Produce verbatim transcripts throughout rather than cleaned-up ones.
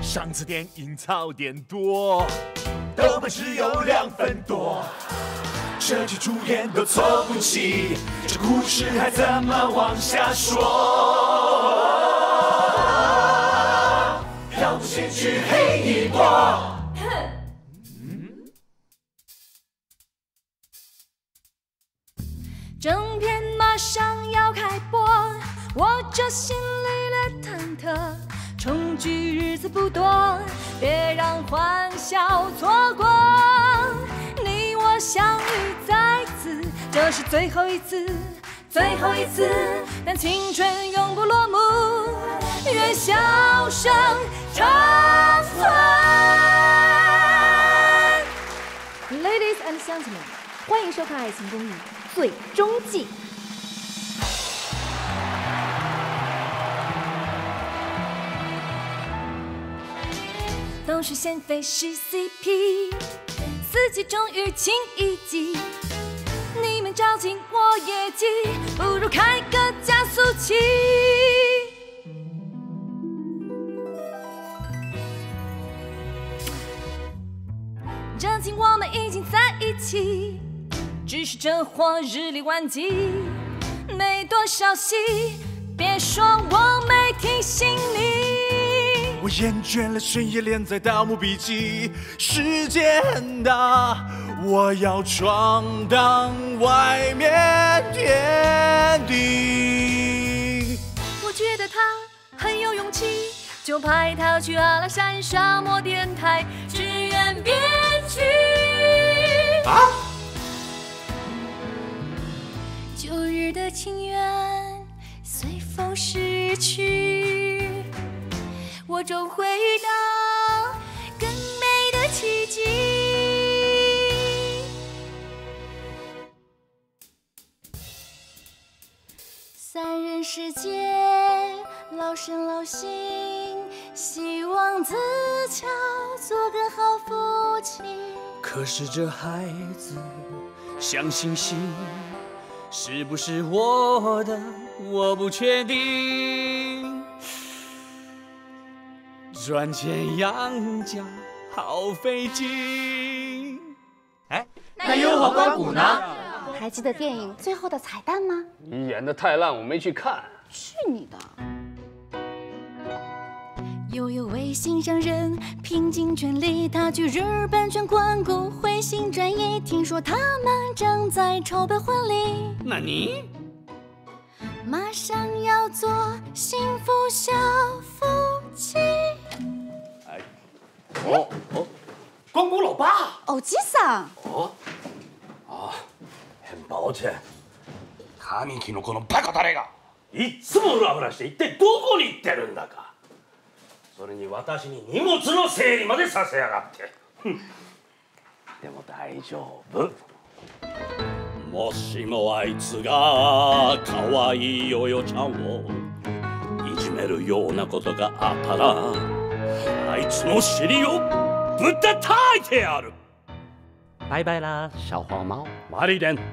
上次电影槽点多，豆瓣只有两分多，这些主演都凑不齐，这故事还怎么往下说？要不先去黑一波。 正片马上要开播，我这心里略忐忑。重聚日子不多，别让欢笑错过。你我相遇在此，这是最后一次，最后一次。但青春永不落幕，愿笑声长存。Ladies and gentlemen， 欢迎收看《爱情公寓》。 最终季，都是先飞是 C P， 四季终于亲一集，你们着急我也急，不如开个加速器。这情我们已经在一起。 只是这货日理万机，没多少戏，别说我没提醒你。 我厌倦了深夜连载《盗墓笔记》，世界很大，我要闯荡外面天地。 我觉得他很有勇气，就派他去阿拉山沙漠电台支援编剧。啊！ 旧日的情缘随风逝去，我终会遇到更美的奇迹。三人世界，老身老心，希望自乔做个好父亲。 可是这孩子像星星。 是不是我的？我不确定。赚钱养家好费劲。 哎，那优和关谷呢？ 还记得电影最后的彩蛋吗？ 你演的太烂，我没去看。 去你的！ 悠悠为心上人，拼尽全力，他去日本全关谷回心转意。听说他们正在筹备婚礼， 那你马上要做幸福小夫妻。 哎，哦哦， 关谷老爸， 哦，吉桑。 哦，啊，很抱歉，神木のこのバカ誰がいつもフラフラして一体どこに行ってるんだか。 それに私に荷物の整理までさせやがって。でも大丈夫。もしもあいつが可愛いヨヨちゃんをいじめるようなことがあったら、あいつの尻をぶったたいてやる。拜拜啦，小黄猫，玛丽莲。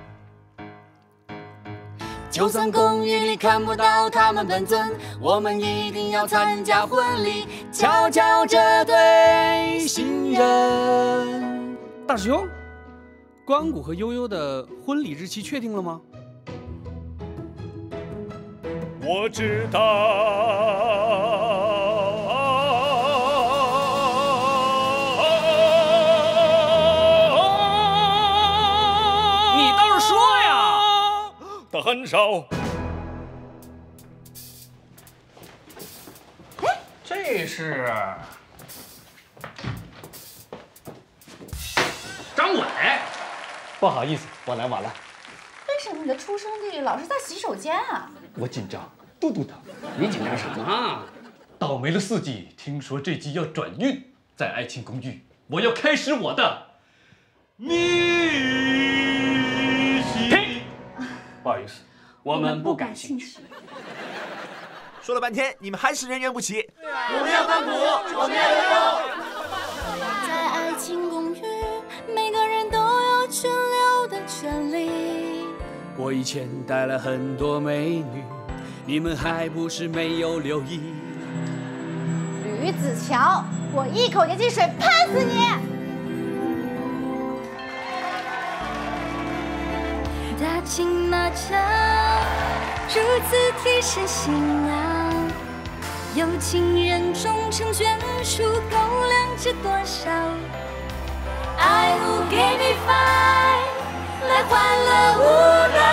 就算公寓里看不到他们本尊，我们一定要参加婚礼，瞧瞧这对新人。 大师兄，关谷和悠悠的婚礼日期确定了吗？ 我知道。 你倒是说呀！ 他很少。 哎，这是张伟。 不好意思，我来晚了。 为什么你的出生地老是在洗手间啊？ 我紧张，嘟嘟他。 你紧张什么啊？ 倒霉了四季，听说这季要转运，在爱情公寓，我要开始我的逆袭。不好意思， 我们不感兴趣。 说了半天，你们还是人缘不齐。 我们要关谷，我们要悠悠。 在爱情公寓，每个人都有去留的权利。 我以前带了很多美女，你们还不是没有留意。 驴于子乔，我一口盐汽水喷死你！ 大情马场，如此提神醒昂，有情人终成眷属，够量知多少 ？I will give me five， 来欢乐舞蹈。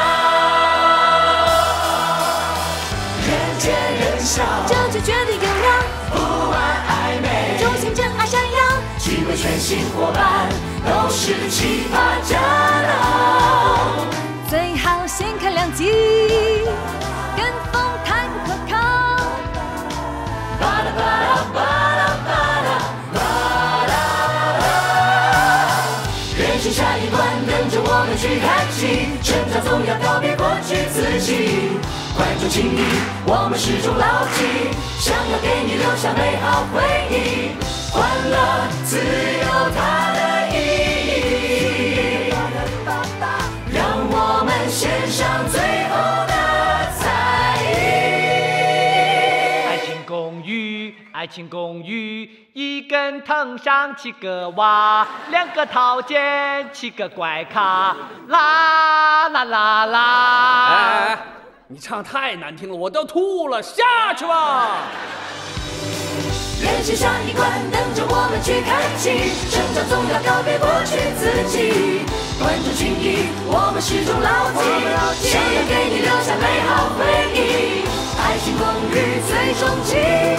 人见人笑， 这就绝对有料， 不玩暧昧， 忠心真爱闪耀， 几位全新伙伴都是奇葩家老。 最好先看两集，跟风太不可靠。 巴拉巴拉巴拉巴拉巴拉，人生下一关，等着我们去开启。成长总要告别过去自己，观众情谊我们始终牢记，想要给你留下美好回忆，欢乐自有它的意义。让我们献上最后的才艺。 爱情公寓，爱情公寓，一根藤上七个娃，两个套件，七个怪咖，啦啦啦啦！ 哎，你唱太难听了，我都吐了，下去吧。 人生下一关，等着我们去开启。成长总要告别过去自己，观众情谊我们始终牢记，想要给你留下美好回忆。爱情公寓最终极。